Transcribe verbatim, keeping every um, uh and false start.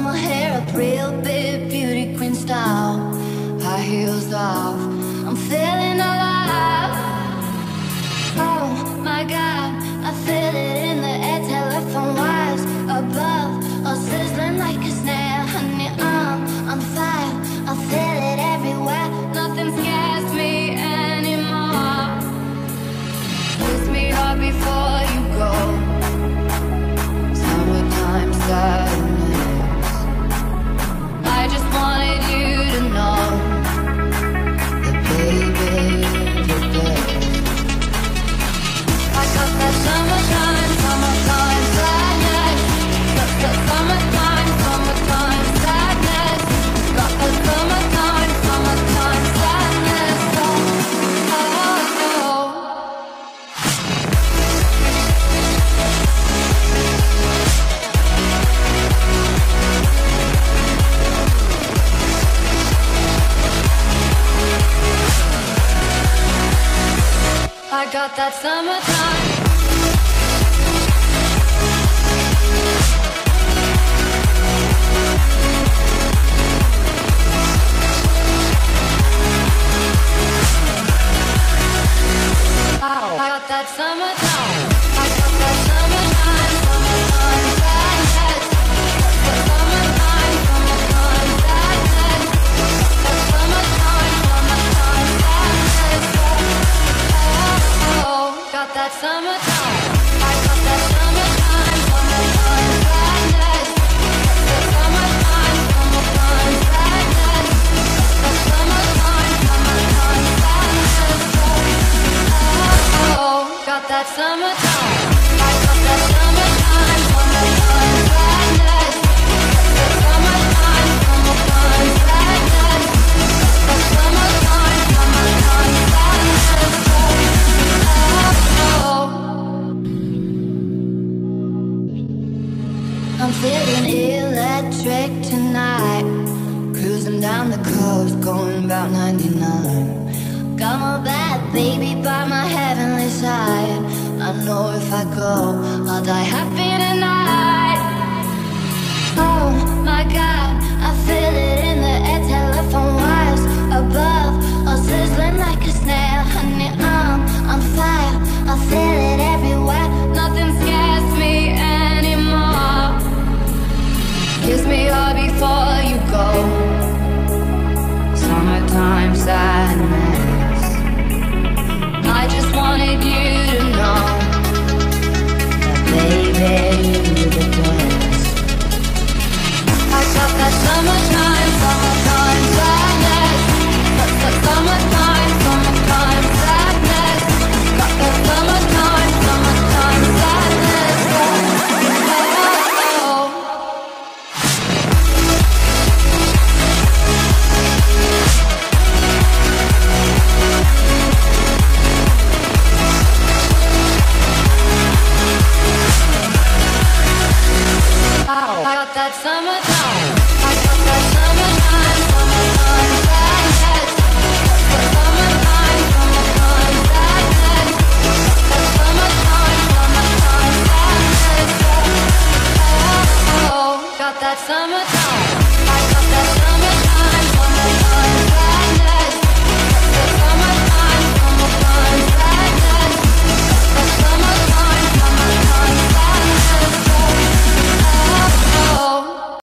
my hair up real big, beauty queen style. High heels off, I'm feeling alive. Oh my God, I feel it in the air, telephone wires above, all sizzling like a snare. Honey, I'm on fire, I feel it everywhere. Nothing scares me anymore. Kiss me hard before you go. Summertime sadness. I just wanted you to know that baby, you're there. I got that summertime, summertime sadness. Got that summertime, summertime sadness. Got that summertime, summertime sadness. Oh, oh, oh. I got that summertime. I got that summertime. I got that summertime, summertime sadness. That summertime, summertime sadness. That summertime, summertime sadness. Oh, got that summertime. I got that summertime, summertime sadness. That summertime, summertime sadness. That summertime, summertime sadness. Oh, got that summertime. I got that summertime, summertime sadness. That summertime, summertime sadness. That summertime, summertime sadness. Oh, I'm feeling electric tonight. Cruising down the coast, going about ninety-nine. Got my bad baby by my heavenly side. I know if I go, I'll die happy tonight. Oh my God, I feel it in the air, telephone wires above, all sizzling like a snare. Honey, I'm on fire, I feel it everywhere. Nothing scares me anymore. Kiss me hard before you go. Summertime sadness. I just wanted you to know that baby, you're the best. I got that summertime, summertime sadness. Got that summertime, summertime sadness. Got that summertime, summertime sadness. Oh, oh, oh. I got that summertime. I got that summertime, summertime sadness. That summertime, summertime sadness. That summertime, summertime sadness. Oh, oh, oh. Got that summertime.